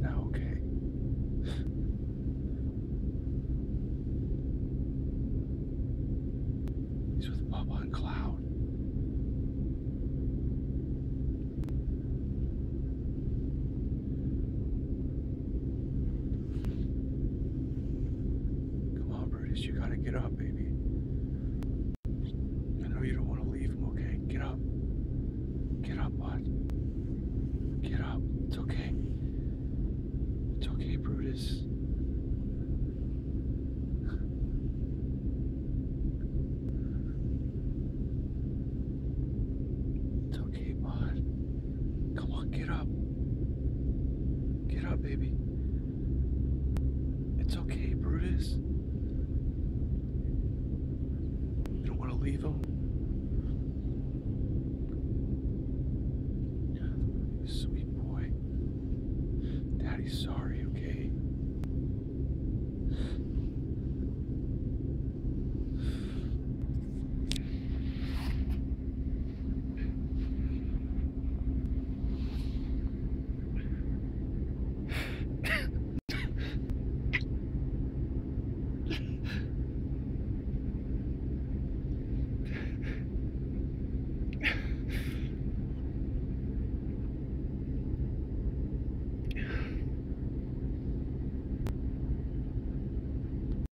now okay? He's with Bubba and Cloud. Come on, Brutus, you gotta get up, baby. I know you don't want to leave him, okay? Get up. Get up, bud. Get up. It's okay. It's okay, Brutus. It's okay, bud. Come on, get up. Get up, baby. It's okay, Brutus. You don't want to leave him?